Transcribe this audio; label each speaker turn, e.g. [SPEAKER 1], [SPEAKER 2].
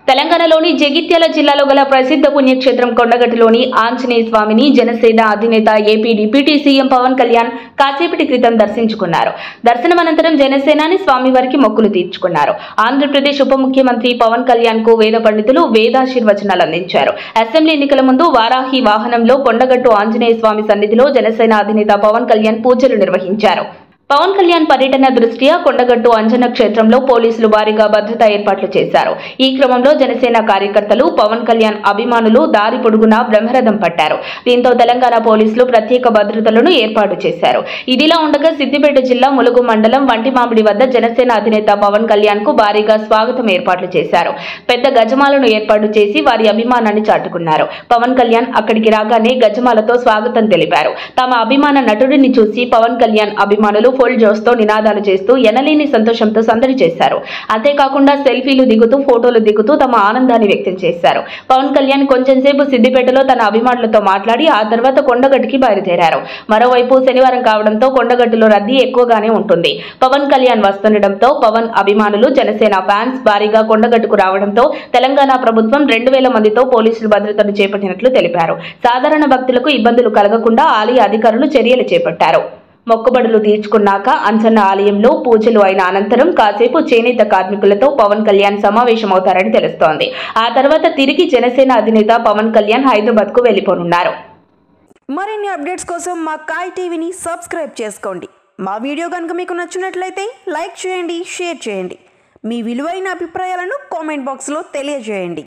[SPEAKER 1] తెలంగాణలోని జగిత్యాల జిల్లాలో గల ప్రసిద్ధ పుణ్యక్షేత్రం కొండగట్టులోని ఆంజనేయ స్వామిని జనసేన అధినేత AP deputy CM Pawan Kalyan కాసేపటి క్రితం దర్శించుకున్నారు. దర్శనం అనంతరం జనసేనాని స్వామివారికి మొక్కులు తీర్చుకున్నారు. ఆంధ్రప్రదేశ్ ఉప ముఖ్యమంత్రి పవన్ కళ్యాణ్ కు వేద పండితులు వేదాశీర్వచనాలు అందించారు. అసెంబ్లీ ఎన్నికల ముందు వారాహి వాహనంలో కొండగట్టు ఆంజనేయ స్వామి సన్నిధిలో జనసేన అధినేత పవన్ కళ్యాణ్ పూజలు నిర్వహించారు. పవన్ కళ్యాణ్ పర్యటన దృష్ట్యా కొండగట్టు అంజన క్షేత్రంలో పోలీసులు భారీగా భద్రతా ఏర్పాట్లు చేశారు. ఈ క్రమంలో జనసేన కార్యకర్తలు, పవన్ కళ్యాణ్ అభిమానులు దారి పొడుగునా బ్రహ్మరథం పట్టారు. దీంతో తెలంగాణ పోలీసులు ప్రత్యేక భద్రతలను ఏర్పాటు చేశారు. ఇదిలా ఉండగా సిద్దిపేట జిల్లా ములుగు మండలం వంటిమామిడి వద్ద జనసేన అధినేత పవన్ కళ్యాణ్ కు భారీగా స్వాగతం ఏర్పాట్లు చేశారు. పెద్ద గజమాలను ఏర్పాటు చేసి వారి అభిమానాన్ని చాటుకున్నారు. పవన్ కళ్యాణ్ అక్కడికి రాగానే గజమాలతో స్వాగతం తెలిపారు. తమ అభిమాన నటుడిని చూసి పవన్ కళ్యాణ్ అభిమానులు ఫుల్ జోస్ తో నినాదాలు చేస్తూ ఎనలేని సంతోషంతో సందడి చేశారు. అంతేకాకుండా సెల్ఫీలు దిగుతూ, ఫోటోలు దిగుతూ తమ ఆనందాన్ని వ్యక్తం చేశారు. పవన్ కళ్యాణ్ కొంచెంసేపు సిద్దిపేటలో తన అభిమానులతో మాట్లాడి ఆ తర్వాత కొండగట్టుకి బయలుదేరారు. మరోవైపు శనివారం కావడంతో కొండగట్టులో రద్దీ ఎక్కువగానే ఉంటుంది. పవన్ కళ్యాణ్ వస్తుండటంతో పవన్ అభిమానులు, జనసేన ఫ్యాన్స్ భారీగా కొండగట్టుకు రావడంతో తెలంగాణ ప్రభుత్వం 2000 మందితో పోలీసులు భద్రతను చేపట్టినట్లు తెలిపారు. సాధారణ భక్తులకు ఇబ్బందులు కలగకుండా ఆలయ అధికారులు చర్యలు చేపట్టారు. మొక్కుబడులు తీర్చుకున్నాక అంజన్న ఆలయంలో పూజలు అయిన అనంతరం కాసేపు చేనేత కార్మికులతో పవన్ కళ్యాణ్ సమావేశమవుతారని తెలుస్తోంది. ఆ తర్వాత తిరిగి జనసేన అధినేత పవన్ కళ్యాణ్ హైదరాబాద్ కు వెళ్లిపోనున్నారు.
[SPEAKER 2] మరిన్ని అప్డేట్స్ కోసం మా కాయ్ టీవీని సబ్స్క్రైబ్ చేసుకోండి. మా వీడియో కనుక మీకు నచ్చినట్లయితే లైక్ చేయండి, షేర్ చేయండి. మీ విలువైన అభిప్రాయాలను కామెంట్ బాక్స్లో తెలియజేయండి.